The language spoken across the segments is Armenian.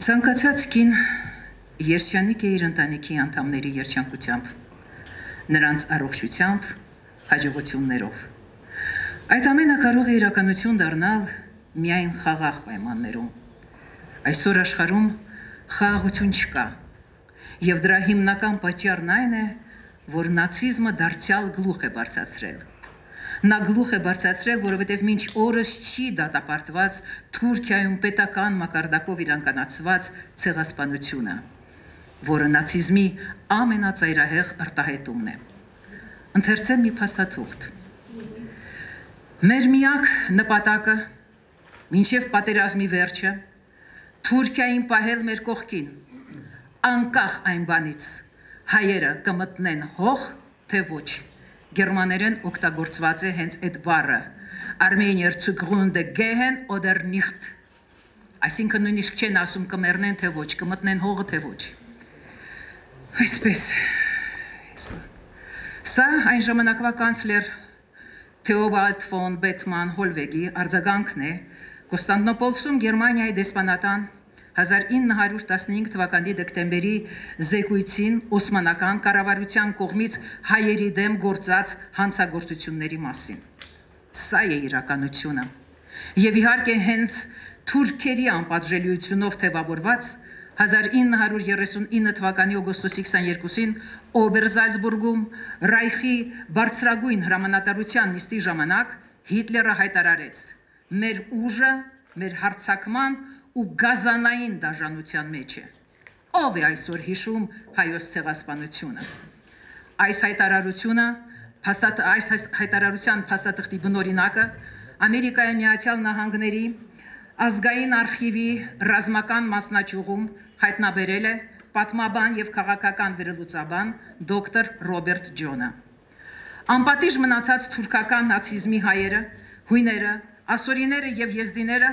Ցանկացած կին երջանիկ է իր ընտանիքի անդամների երջանկությամբ, նրանց առողջությամբ, հաջողություններով։ Այդ ամենը կարող է իրականություն դառնալ միայն խաղաղ պայմաններում։ Այսօր աշխարհում խաղաղություն չկա, եւ դրա հիմնական պատճառն այն է, որ նացիզմը դարձյալ գլուխ է բարձրացրել։ Նա գլուխ է բարձրացրել, որովհետև մինչ օրս չի դատապարտված Թուրքիայում պետական մակարդակով իրականացված ցեղասպանությունը, որը նացիզմի ամենածայրահեղ արտահայտումն է։ Ընթերցեմ մի փաստաթուղթ։ Մեր միակ նպատակը մինչև պատերազմի վերջը Թուրքիային պահել մեր կողքին, անկախ այն բանից հայերը կմտնեն հող, թե ոչ։ Գերմաներեն օգտագործված է հենց այդ բառը Armenier zugrunde gehen oder nicht։ Այսինքն նույնիսկ չեն ասում կմեռնեն թե ոչ, կմտնեն հողը թե ոչ։ Այսպես։ Սա այն ժամանակվա կանցլեր Թեոբալդ ֆոն Բեթման Հոլվեգի արձագանքն է Կոստանդնոպոլսում Գերմանիայի դեսպանատան 1915 թվականի դեկտեմբերի զեկույցին Օսմանական կառավարության կողմից հայերի դեմ գործած հանցագործությունների մասին։ Սա է իրականությունը։ Եվ իհարկե հենց թուրքերի անպատժելիությունով թևավորված 1939 թվականի օգոստոսի 22-ին Օբերզալցբուրգում Ռայխի բարձրագույն հրամանատարության նիստի ժամանակ Հիտլերը հայտարարեց. «Մեր ուժը, մեր հարձակման ու գազանային դաժանության մեջ է»։ Ով է այսօր հիշում հայոց ցեղասպանությունը։ Այս հայտարարության փաստաթղթի բնօրինակը Ամերիկայի Միացյալ Նահանգների ազգային արխիվի ռազմական մասնաճյուղում հայտնաբերել է պատմաբան եւ քաղաքական վերլուծաբան դոկտոր Ռոբերտ Ջոնը։ Անպատիժ մնացած թուրքական նացիզմի հայերը, հույները, ասորիները եւ եզդիները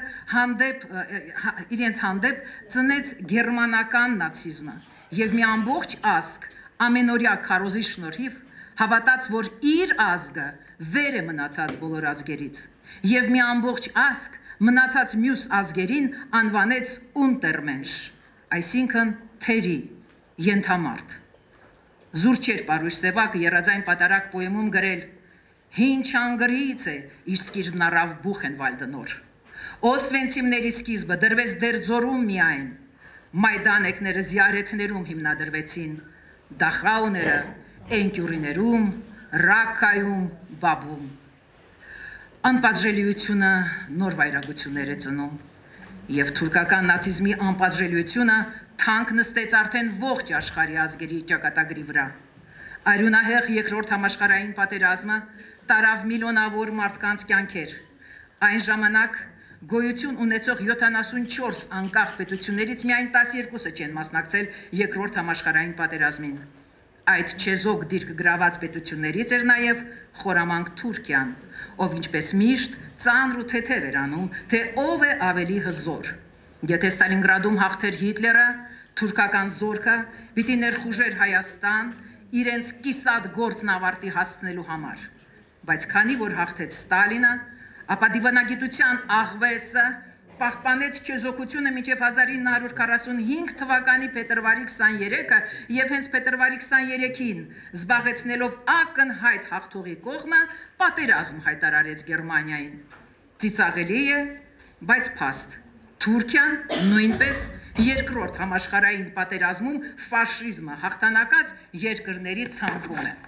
իրենց հանդեպ ծնեց գերմանական նացիզմը եւ մի ամբողջ ազգ ամենօրյա քարոզի շնորհիվ հավատաց, որ իր ազգը վեր է մնացած բոլոր ազգերից եւ մի ամբողջ ազգ մնացած մյուս ազգերին անվանեց Untermensch, այսինքն թերի, ենթամարդ։ Զուրչեր Պարույր Սևակը երազային պատարակ պոեմում գրել. «Հինչ անգրից է իր սկիզբն առավ Բուխենվալդնոր։ Օսվենցիմների սկիզբը դրվեց Դերձորում միայն, Մայդանեկները զիարեթներում հիմնադրվեցին, Դախաուները Էնկյուրիներում, Ռաքկայում, Բաբում»։ Անպատժելիությունը նոր վայրագություններ է ծնում, եւ թուրքական նացիզմի անպատժելիությունը թանկ նստեց արդեն ողջ աշխարհի ազգերի ճակատագրի վրա։ Արյունահեղ երկրորդ համաշխարհային պատերազմը տարավ միլիոնավոր մարդկանց կյանքեր։ Այն ժամանակ գոյություն ունեցող 74 անկախ պետություններից միայն 12-ը չեն մասնակցել երկրորդ համաշխարհային պատերազմին։ Այդ չեզոք դիրք գրաված պետություններից էր նաև խորամանկ Թուրքիան, ով ինչպես միշտ ծանր ու թեթև էր անում, թե ով է ավելի հզոր։ Եթե Ստալինգրադում հաղթեր Հիտլերը, թուրքական զորքը պիտի ներխուժեր Հայաստան իրենց կիսատ գործն ավարտի հասցնելու համար։ Բայց քանի որ հաղթեց Ստալինը, ապա դիվանագիտության աղվեսը պահպանեց չեզոքությունը մինչև 1945 թվականի փետրվարի 23-ը եւ հենց փետրվարի 23-ին զբաղեցնելով ակնհայտ հաղթողի կողմը պատերազմ հայտարարեց Գերմանիային։ Ծիծաղելի է, բայց փաստ։ Թուրքիան նույնպես երկրորդ համաշխարհային պատերազմում ֆաշիզմը հաղթանակած երկրների ցանկում է։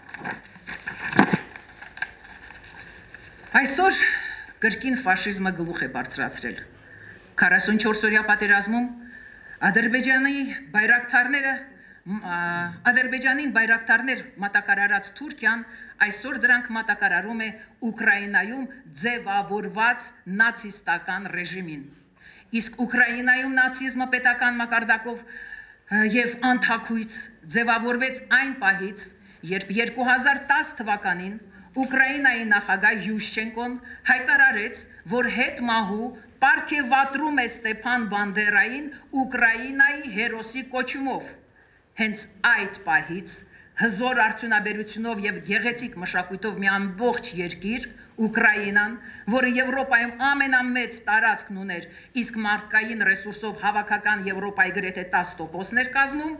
Այսօր կրկին ֆաշիզմը գլուխ է բարձրացրել։ 44-օրյա պատերազմում Ադրբեջանին բայրակտարներ մատակարարած Թուրքիան այսօր դրանք մատակարարում է Ուկրաինայում ձևավորված նացիստական ռեժիմին։ Իսկ Ուկրաինայում նացիզմը պետական մակարդակով եւ անթաքույց ձևավորվեց այն պահից, երբ 2010 թվականին Ուկրաինայի նախագահ Յուշչենկոն հայտարարեց, որ հետմահու պարգևատրում է Ստեփան Բանդերային Ուկրաինայի հերոսի կոչումով։ Հենց այդ պահից հզոր արդյունաբերությունով եւ գեղեցիկ մշակույթով մի ամբողջ երկիր, Ուկրաինան, որը Եվրոպայում ամենամեծ տարածքն ուներ, իսկ մարդկային ռեսուրսով հավաքական Եվրոպայի գրեթե 10%-ն էր կազմում,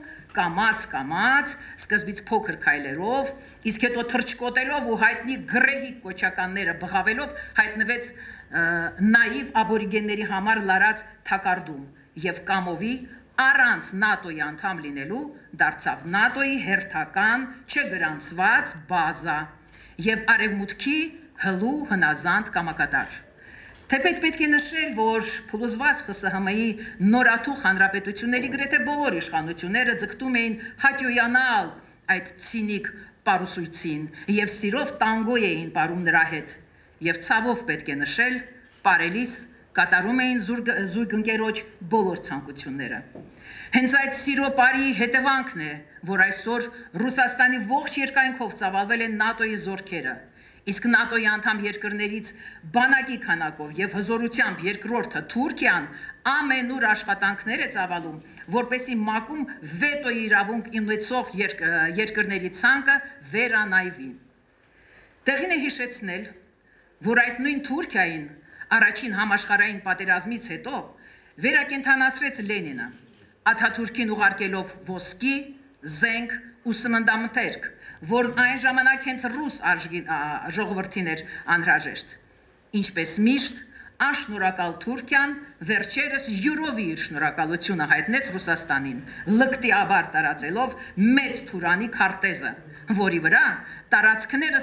կամաց, սկզբից փոքր քայլերով, իսկ հետո թռչկոտելով ու հայտնի գրեհիկ կոչականները բղավելով հայտնվեց նաիվ աբորիգենների համար լարած թակարդում եւ կամովի առանց ՆԱՏՕ-ի անդամ լինելու դարձավ ՆԱՏՕ-ի հերթական չգրանցված բազա եւ արևմուտքի հլու հնազանդ կամակատար։ Թեպետ պետք է նշել, որ փլուզված ԽՍՀՄ-ի նորաթուխ հանրապետությունների գրեթե բոլոր իշխանությունները ձգտում էին հաճոյանալ այդ ցինիկ պարուսույցին եւ սիրով տանգո էին պարում նրա հետ։ Եվ ցավով պետք է նշել, պարելիս կատարում էին զույգ ընկերոջ բոլոր ցանկությունները։ Հենց այդ սիրո պարի հետևանքն է, որ այսօր Ռուսաստանի ողջ երկայնքով ծավալվել են ՆԱՏՕ-ի զորքերը, իսկ ՆԱՏՕ-ի անդամ երկրներից բանակի քանակով եւ հզորությամբ երկրորդը Թուրքիան ամենուր աշխատանքներ է ծավալում, որպեսի ՄԱԿ-ում վետոյի իրավունք ունեցող երկրների ցանկը վերանայվի։ Տեղին է հիշեցնել, որ այդ նույն Թուրքիային առաջին համաշխարհային պատերազմից հետո վերակենդանացրեց Լենինը, Աթաթուրքին ուղարկելով ոսկի, զենք ու սննդամթերք, որն այն ժամանակ հենց ռուս ժողովրդին էր անհրաժեշտ։ Ինչպես միշտ, անշնորհակալ Թուրքիան վերջերս յուրովի իր շնորհակալությունը հայտնեց Ռուսաստանին, լկտիաբար տարածելով մեծ Թուրանի քարտեզը, որի վրա տարածքները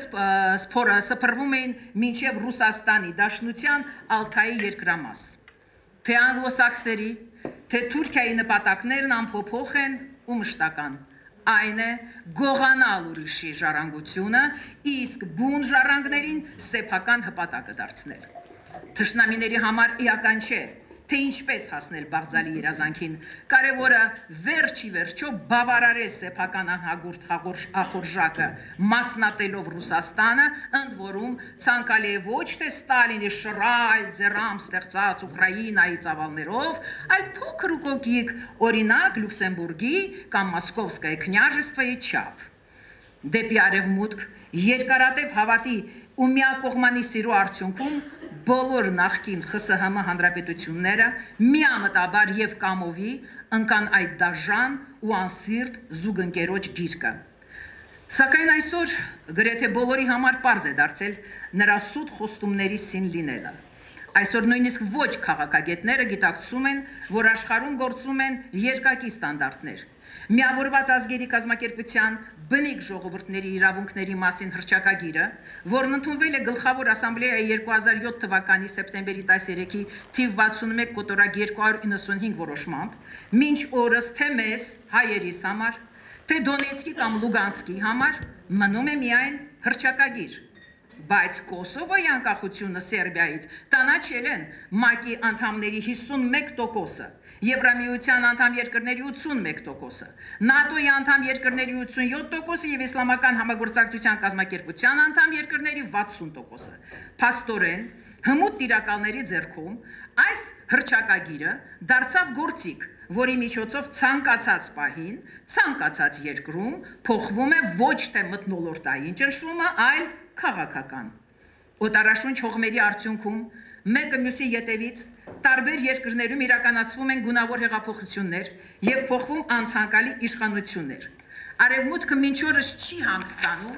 սփռվում էին մինչև Ռուսաստանի Դաշնության Ալթայի երկրամաս։ Թե անգլոսաքսերի, թե Թուրքիայի նպատակներն անփոփոխ են ու մշտական։ Այն է գողանալ ուրիշի ժառանգությունը, իսկ բուն ժառանգներին սեփական հպատակը դարձնել։ Թշնամիների համար իական չէ, թե ինչպես հասնել Բաղձալի երազանքին, կարևորը վերջի վերջո բավարարել սեփական անհագուրդ ախորժակը, մասնատելով Ռուսաստանը, ընդ որում ցանկալի է ոչ թե Ստալինի շռայլ ձեռամ ստեղծած Ուկրաինայի ծավալներով, այլ փոքր ու կոկիկ, օրինակ Լյուքսեմբուրգի կամ Մոսկովսկայի քնյաժествոյի չափ։ Դեպի արևմուտք երկարատև հավատի ու միակողմանի սիրո արդյունքում բոլոր նախկին ԽՍՀՄ հանրապետությունները միամտաբար եւ կամովի ընկան այդ դաժան ու անսիրտ զուգընկերոջ գիրկը։ Սակայն այսօր գրեթե բոլորի համար պարզ է դարձել նրա սուտ խոստումների սին լինելը։ Այսօր նույնիսկ ոչ քաղաքագետները գիտակցում են, որ աշխարհում գործում են երկակի ստանդարտներ։ Միավորված ազգերի կազմակերպության բնիկ ժողովուրդների իրավունքների մասին հռչակագիրը, որն ընդունվել է Գլխավոր ասամբլեայի 2007 թվականի սեպտեմբերի 13-ի թիվ 61 կոտորակ 295 որոշմամբ, մինչ օրս թե մեզ հայերիս համար, թե Դոնեցկի կամ Լուգանսկի համար մնում է միայն հռչակագիր։ Բայց Կոսովոյի անկախությունը Սերբիայից տանաչել են ՄԱԿ-ի անդամների 51%-ը, Եվրամիության անդամ երկրների 81%-ը, ՆԱՏՕ-ի անդամ երկրների 87%-ը եւ Իսլամական համագործակցության կազմակերպության անդամ երկրների 60%-ը։ Փաստորեն, հմուտ տիրակալների ձեռքում այս հռչակագիրը դարձավ գործիք, որի միջոցով ցանկացած պահին, ցանկացած երկրում փոխվում է ոչ թե մթնոլորտային ճնշումը, այլ քաղաքական։ Օտարաշունչ հողմերի արդյունքում մեկը մյուսի ետևից տարբեր երկրներում իրականացվում են գունավոր հեղափոխություններ եւ փոխվում անցանկալի իշխանություններ։ Արևմուտքը մինչ օրս չի հանգստանում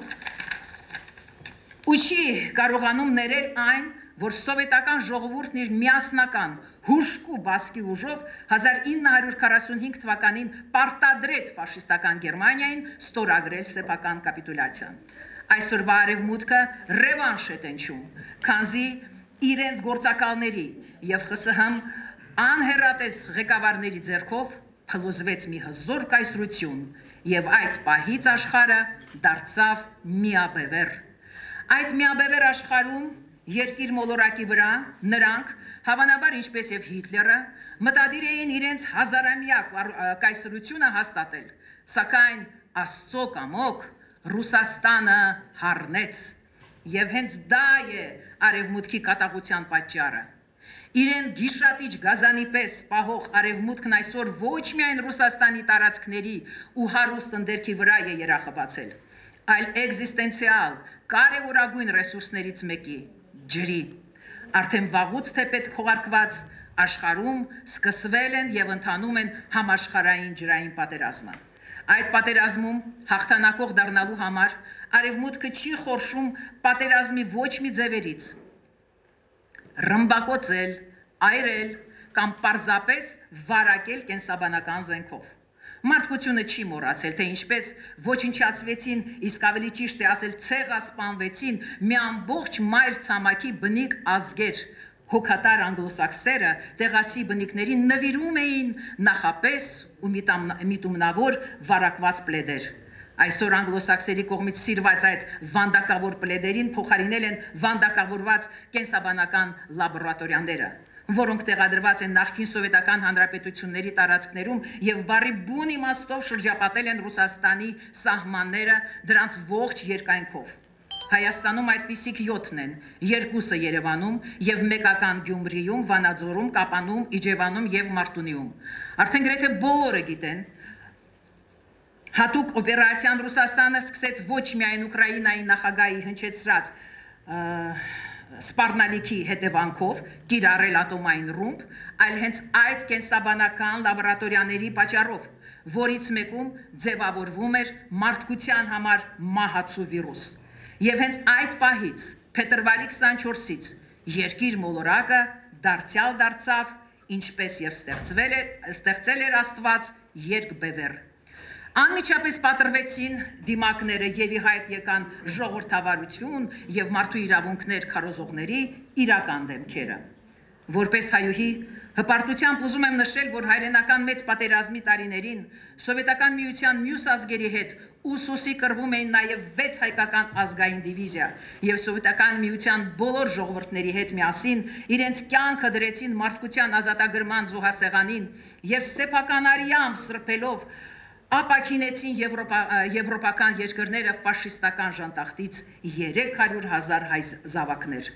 ու չի կարողանում ներել այն, որ սովետական ժողովուրդն իր միասնական հուժկու բասկի ուժով 1945 թվականին պարտադրեց ֆաշիստական Գերմանիային ստորագրել սեփական կապիտուլյացիան։ Այսօրվա արևմուտքը ռևանշ է տենչում, քանզի իրենց գործակալների եւ ԽՍՀՄ անհերատես ղեկավարների ձեռքով փլուզվեց մի հզոր կայսրություն եւ այդ պահից աշխարհը դարձավ միաբևեռ։ Այդ միաբևեռ աշխարհում երկիր մոլորակի վրա նրանք, հավանաբար ինչպես եւ Հիտլերը, մտադիր էին իրենց հազարամյա կայսրությունը հաստատել, սակայն Աստծո կամոք Ռուսաստանը հառնեց, եւ հենց դա է արևմուտքի կատաղության պատճառը։ Իրեն գիշատիչ գազանի պես պահող արևմուտքն այսօր ոչ միայն Ռուսաստանի տարածքների ու հարուստ ընդերքի վրա է երախբացել, այլ էգզիստենցիալ կարևորագույն ռեսուրսներից մեկի՝ ջրի։ Արդեն վաղուց թե պետք քողարկված աշխարհում սկսվել են եւ ընթանում են համաշխարհային ջրային պատերազմը։ Այդ պատերազմում հաղթանակող դառնալու համար արևմուտքը չի խորշում պատերազմի ոչ մի ձևերից։ Ռմբակոծել, այրել կամ պարզապես վարակել կենսաբանական զենքով։ Մարդկությունը չի մոռացել, թե ինչպես ոչնչացվեցին, իսկ ավելի ճիշտ է ասել, ցեղասպանվեցին մի ամբողջ մայր ցամաքի բնիկ ազգեր։ Հոգատար անգլոսաքսերը տեղացի բնիկներին նվիրում էին նախապես ու միտումնավոր վարակված պլեդեր։ Այսօր անգլոսաքսերի կողմից սիրված այդ վանդակավոր պլեդերին փոխարինել են վանդակավորված կենսաբանական լաբորատորիաները, որոնք տեղադրված են նախկին սովետական հանրապետությունների տարածքներում եւ բարի բուն իմաստով շրջապատել են Ռուսաստանի սահմանները դրանց ողջ երկայնքով։ Հայաստանում այդպիսիք 7-ն են, 2-ը Երևանում եւ մեկական Գյումրիում, Վանաձորում, Կապանում, Իջևանում եւ Մարտունիում։ Արդեն գրեթե բոլորը գիտեն, հատուկ օպերացիան Ռուսաստանը սկսեց ոչ միայն Ուկրաինայի նախագահի հնչեցրած սպառնալիքի հետևանքով կիրառել ատոմային ռումբ, այլ հենց այդ կենսաբանական լաբորատորիաների պատճառով, որից մեկում ձևավորվում էր մարդկության համար մահացու վիրուս։ Եվ հենց այդ պահից, փետրվարի 24-ից, երկիր մոլորակը դարձյալ դարձավ, ինչպես եւ ստեղծել էր Աստված երկբևեռ։ Անմիջապես պատրվեցին դիմակները եւ ի հայտ եկան ժողովրդավարություն եւ մարդու իրավունքներ քարոզողների իրական դեմքերը։ Որպես հայուհի հպարտությամբ ուզում եմ նշել, որ հայրենական մեծ պատերազմի տարիներին Սովետական միության մյուս ազգերի հետ ուսուսի կռվում էին նաև 6 հայկական ազգային դիվիզիա եւ Սովետական միության բոլոր ժողովուրդների հետ միասին իրենց կյանքը դրեցին մարդկության ազատագրման զոհասեղանին եւ սեփական արիամ սրբելով ապակինեցին եվրոպական երկրները ֆաշիստական ժանտախտից 300,000 հայ զավակներ,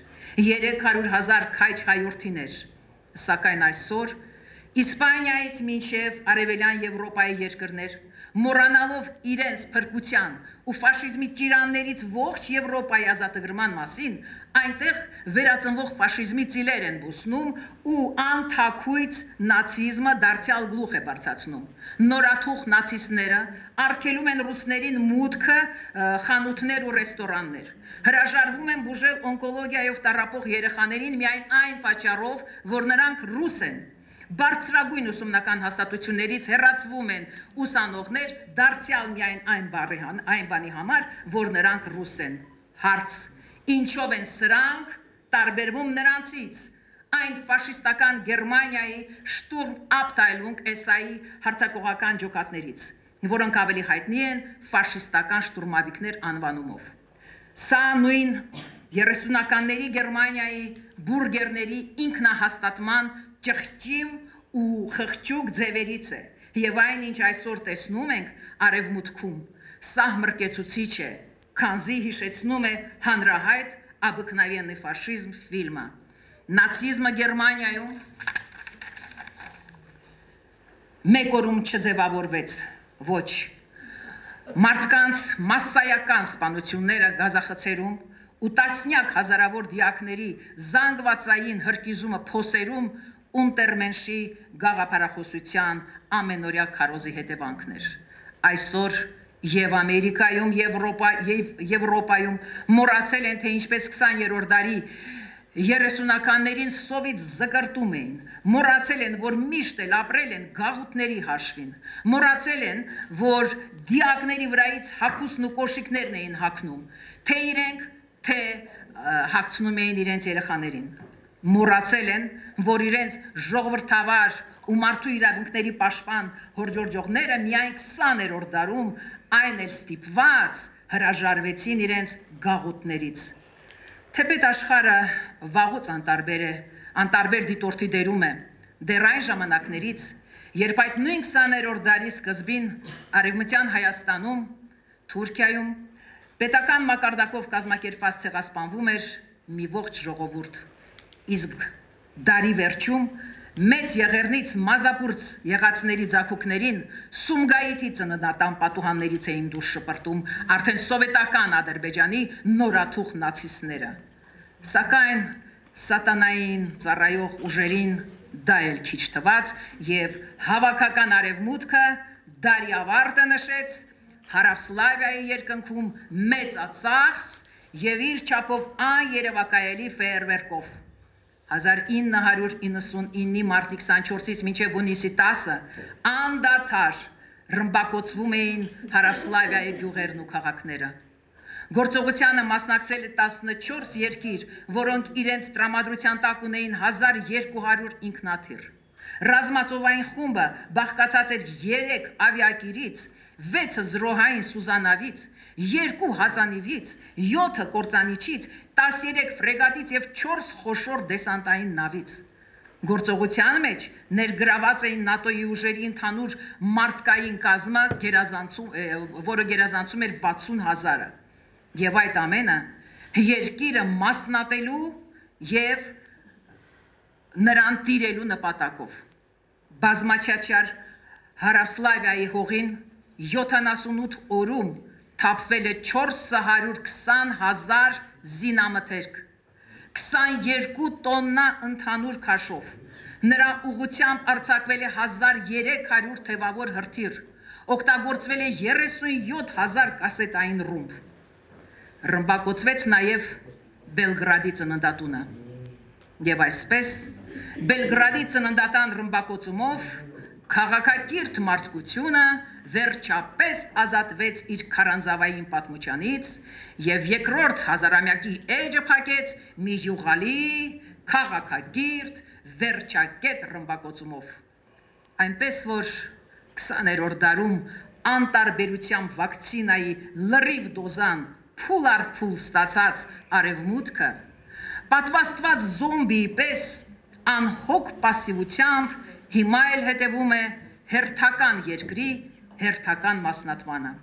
300,000 քայչ հայորդիներ, սակայն այսօր Իսպանիայից մինչև Արևելյան Եվրոպայի երկրներ, մոռանալով իրենց փրկության ու ֆաշիզմի տիրաններից ողջ Եվրոպայի ազատագրման մասին, այնտեղ վերածնվող ֆաշիզմի ծիլեր են բուսնում ու անթաքույց նացիզմը դարձյալ գլուխ է բարձրացնում։ Նորաթուխ նացիստները արգելում են ռուսներին մուտքը խանութներ ու ռեստորաններ։ Հրաժարվում են բուժել օնկոլոգիայով տառապող երեխաներին միայն այն պատճառով, որ նրանք ռուս են։ Բարձրագույն ուսումնական հաստատություններից հեռացվում են ուսանողներ դարձյալ միայն այն բանի համար, որ նրանք ռուս են։ Հարց. ինչով են սրանք տարբերվում նրանցից, այն ֆաշիստական Գերմանիայի Շտուրմ Abteilung SA-ի հարձակողական ջոկատներից, որոնք ավելի հայտնի են ֆաշիստական շտուրմավիկներ անվանումով։ Սա նույն 30-ականների Գերմանիայի բուրգերների ինքնահաստատման ճղճիմ ու խղճուկ ձևերից է եւ այն ինչ այսօր տեսնում ենք արևմուտքում սա մրկեցուցիչ է քանզի հիշեցնում է հանրահայտ обыкновенный ֆաշիզմ ֆիլմը նացիզմը Գերմանիայում մեկ օրում չձևավորվեց ոչ մարդկանց մասսայական սպանությունները գազախցերում ու տասնյակ հազարավոր դիակների զանգվածային հրկիզումը փոսերում Ունտերմենշի գաղափարախոսության ամենօրյա քարոզի հետևանքներ։ Այսօր եւ Ամերիկայում, Եվրոպայում մոռացել են, թե ինչպես 20-րդ դարի 30-ականներին սովից զկրտում էին, մոռացել են, որ միշտ էլ ապրել են գաղութների հաշվին, մոռացել են, որ դիակների վրայից հագուստն ու կոշիկներն էին հագնում, թե իրենք, թե հագցնում էին իրենց երեխաներին։ Մոռացել են, որ իրենց ժողովրդավար ու մարդու իրավունքների պաշտպան հորդորջողները միայն 20-րդ դարում այն էլ ստիպված հրաժարվեցին իրենց գաղութներից։ Թեպետ աշխարհը վաղուց անտարբեր դիտորդի դերում է, դեռ այն ժամանակներից, երբ այդ նույն 20-րդ դարի սկզբին Արևմտյան Հայաստանում, Թուրքիայում պետական մակարդակով կազմակերպված ցեղասպանվում էր մի ողջ ժողովուրդ, իսկ Դարի վերջում մեծ եղեռնից մազապուրց եղածների ձագուկներին Սումգայիթի ծննդատան պատուհաններից էին դուրս շպրտում արդեն սովետական Ադրբեջանի նորաթուխ նացիստները։ Սակայն սատանային ծառայող ուժերին դա էլ քիչ թվաց եւ հավաքական արևմուտքը դարի ավարտը նշեց Հարավսլավիայի երկնքում մեծածախս եւ իր չափով աներևակայելի ֆեյերվերկով 1999-ի մարտի 24-ից մինչև հունիսի 10-ը անդադար ռմբակոծվում էին Հարավսլավիայի գյուղերն ու քաղաքները։ Գործողությանը մասնակցել է 14 երկիր, որոնք իրենց տրամադրության տակ ունեին 1200 ինքնաթիռ։ Ռազմածովային խումբը բաղկացած էր 3 ավիակիրից, 6 զրոհային սուզանավից, 2 հածանիվից, 7 կործանիչից, 13 ֆրեգատից եւ 4 խոշոր դեսանտային նավից։ Գործողության մեջ ներգրաված էին ՆԱՏՕ-ի ուժերի ընդհանուր մարդկային կազմը, որը գերազանցում էր 60,000-ը։ Եվ այդ ամենը երկիրը մասնատելու եւ նրան տիրելու նպատակով։ Բազմաչափ Հարավսլավիայի հողին 78 օրում թափվել է 420,000 զինամթերք, 22 տոննա ընդհանուր քաշով։ Նրա ուղղությամբ արձակվել է 1300 թևավոր հրթիռ, օգտագործվել է 37,000 կասետային ռումբ։ Ռմբակոծվեց նաև Բելգրադի ծննդատունը։ Եվ այսպես Բելգրադի ծննդատան ռմբակոծումով քաղաքակիրթ մարդկությունը վերջապես ազատվեց իր քարանձավային պատմությանից եւ երկրորդ հազարամյակի էջը փակեց մի յուղալի քաղաքակիրթ վերջակետ ռմբակոծումով։ Այնպես որ 20-րդ դարում անտարբերությամբ վակցինայի լրիվ դոզան փուլ առ փուլ ստացած արևմուտքը պատվաստված զոմբիի պես անհոգ пассивությամբ հիմա էլ հետևում է հերթական երկրի հերթական մասնատմանը։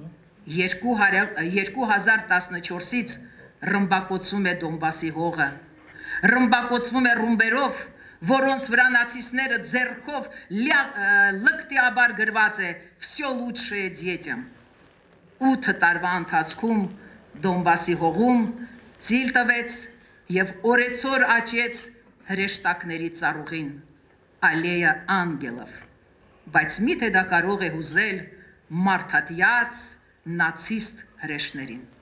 2014-ից ռմբակոծվում է Դոնբասի հողը, ռմբակոծվում է ռումբերով, որոնց վրա նացիստները ձեռքով լկտիաբար գրված է «Всё лучшее детям»։ 8 տարվա ընթացքում Դոնբասի հողում ծիլ տվեց եւ օրեցօր աճեց հրեշտակների ծառուղին Ալեյա Անգելով, բայց միթե դա կարող է հուզել մարդատյաց նացիստ հրեշներին։